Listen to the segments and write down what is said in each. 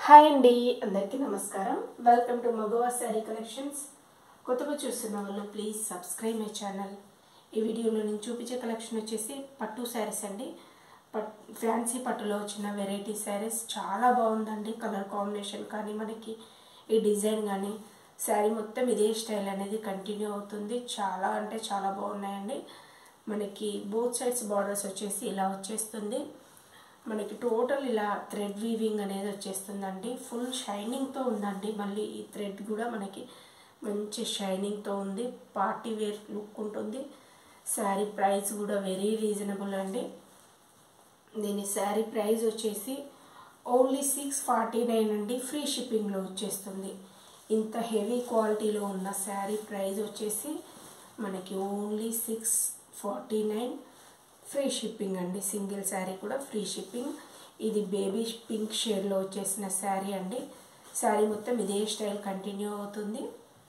Hi అండి, అందరికీ నమస్కారం. వెల్కమ్ టు మగవా శారీ కలెక్షన్స్. కొత్తగా చూస్తున్న వాళ్ళు ప్లీజ్ సబ్స్క్రైబ్ మై ఛానల్. ఈ వీడియోలో నేను చూపించే కలెక్షన్ వచ్చేసి పట్టు శారీస్ అండి. ఫ్యాన్సీ పట్టులో వచ్చిన వెరైటీ శారీస్ చాలా బాగుందండి. కలర్ కాంబినేషన్ కానీ మనకి ఈ డిజైన్ కానీ శారీ మొత్తం ఇదే స్టైల్ అనేది కంటిన్యూ అవుతుంది. చాలా అంటే చాలా బాగున్నాయండి. మనకి బోత్ సైడ్స్ బార్డర్స్ వచ్చేసి ఇలా వచ్చేస్తుంది. మనకి టోటల్ ఇలా థ్రెడ్ వీవింగ్ అనేది వచ్చేస్తుందండి. ఫుల్ షైనింగ్తో ఉందండి. మళ్ళీ ఈ థ్రెడ్ కూడా మనకి మంచి షైనింగ్తో ఉంది. పార్టీ వేర్ లుక్ ఉంటుంది. శారీ ప్రైస్ కూడా వెరీ రీజనబుల్ అండి. దీని శారీ ప్రైస్ వచ్చేసి ఓన్లీ 649 అండి. ఫ్రీ షిప్పింగ్లో వచ్చేస్తుంది. ఇంత హెవీ క్వాలిటీలో ఉన్న శారీ ప్రైస్ వచ్చేసి మనకి ఓన్లీ 649 ఫ్రీ షిప్పింగ్ అండి. సింగిల్ శారీ కూడా ఫ్రీ షిప్పింగ్. ఇది బేబీ పింక్ షేడ్లో వచ్చేసిన శారీ అండి. శారీ మొత్తం ఇదే స్టైల్ కంటిన్యూ అవుతుంది.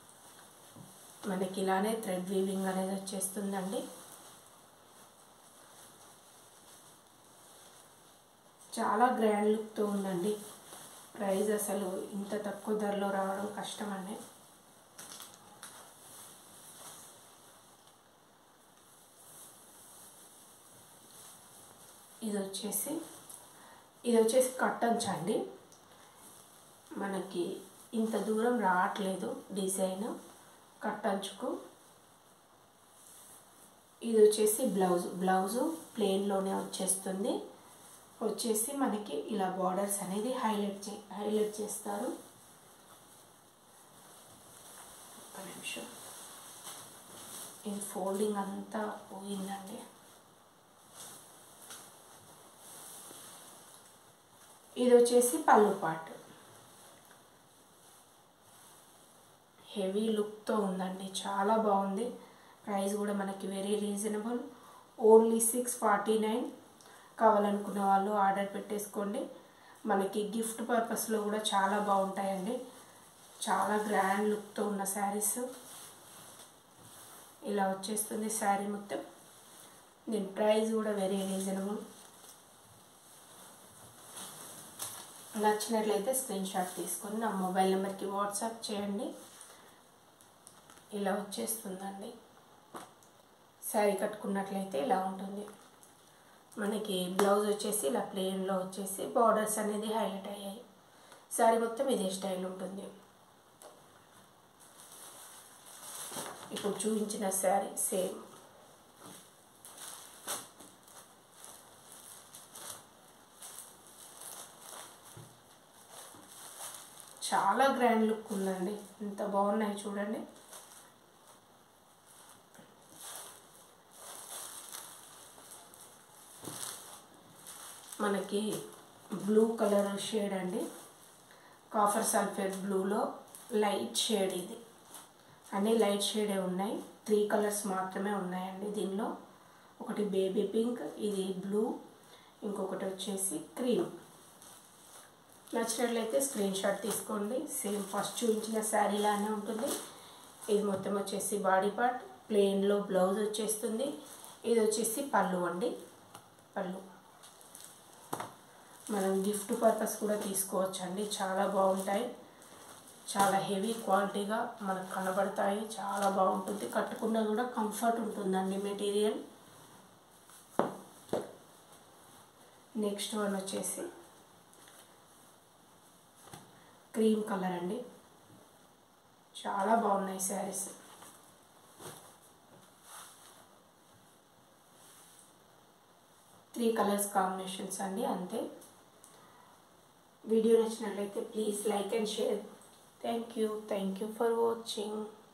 మనకి ఇలానే థ్రెడ్ వీవింగ్ అనేది వచ్చేస్తుందండి. చాలా గ్రాండ్ లుక్తో ఉందండి. ప్రైస్ అసలు ఇంత తక్కువ ధరలో రావడం కష్టం అండి. ఇది వచ్చేసి కట్టంచు అండి. మనకి ఇంత దూరం రావట్లేదు డిజైన్ కట్టంచుకు. ఇది వచ్చేసి బ్లౌజు ప్లెయిన్లోనే వచ్చేస్తుంది. వచ్చేసి మనకి ఇలా బార్డర్స్ అనేది హైలైట్ చేస్తారు. ఒక నిమిషం, ఇది ఫోల్డింగ్ అంతా పోయిందండి. ఇది వచ్చేసి పళ్ళు పార్ట్. హెవీ లుక్తో ఉందండి. చాలా బాగుంది. ప్రైస్ కూడా మనకి వెరీ రీజనబుల్. ఓన్లీ 649. కావాలనుకున్న వాళ్ళు ఆర్డర్ పెట్టేసుకోండి. మనకి గిఫ్ట్ పర్పస్లో కూడా చాలా బాగుంటాయండి. చాలా గ్రాండ్ లుక్తో ఉన్న శారీస్. ఇలా వచ్చేస్తుంది శారీ మొత్తం. దీని ప్రైస్ కూడా వెరీ రీజనబుల్. నచ్చినట్లయితే స్క్రీన్ షాట్ తీసుకొని నా మొబైల్ నెంబర్కి వాట్సాప్ చేయండి. ఇలా వచ్చేస్తుందండి. శారీ కట్టుకున్నట్లయితే ఇలా ఉంటుంది. మనకి బ్లౌజ్ వచ్చేసి ఇలా ప్లెయిన్లో వచ్చేసి బార్డర్స్ అనేది హైలైట్ అయ్యాయి. శారీ మొత్తం ఇదే స్టైల్ ఉంటుంది. ఇప్పుడు చూపించిన శారీ సేమ్. చాలా గ్రాండ్ లుక్ ఉందండి. ఎంత బాగున్నాయి చూడండి. మనకి బ్లూ కలర్ షేడ్ అండి. కాఫర్ సల్ఫేట్ బ్లూలో లైట్ షేడ్. ఇది అన్నీ లైట్ షేడే ఉన్నాయి. 3 కలర్స్ మాత్రమే ఉన్నాయండి దీనిలో. ఒకటి బేబీ పింక్, ఇది బ్లూ, ఇంకొకటి వచ్చేసి క్రీమ్. నచ్చినట్లయితే స్క్రీన్ షాట్ తీసుకోండి. సేమ్ ఫస్ట్ చూపించిన శారీ లానే ఉంటుంది. ఇది మొత్తం వచ్చేసి బాడీ పార్ట్. ప్లెయిన్లో బ్లౌజ్ వచ్చేస్తుంది. ఇది వచ్చేసి పళ్ళు అండి. పళ్ళు మనం గిఫ్ట్ పర్పస్ కూడా తీసుకోవచ్చు అండి. చాలా బాగుంటాయి. చాలా హెవీ క్వాలిటీగా మనకు కనబడతాయి. చాలా బాగుంటుంది. కట్టుకున్నా కూడా కంఫర్ట్ ఉంటుందండి మెటీరియల్. నెక్స్ట్ వన్ వచ్చేసి క్రీమ్ కలర్ అండి. చాలా బాగున్నాయి శారీస్. త్రీ కలర్స్ కాంబినేషన్స్ అండి, అంతే. వీడియో నచ్చినట్లయితే please like and share. Thank you for watching.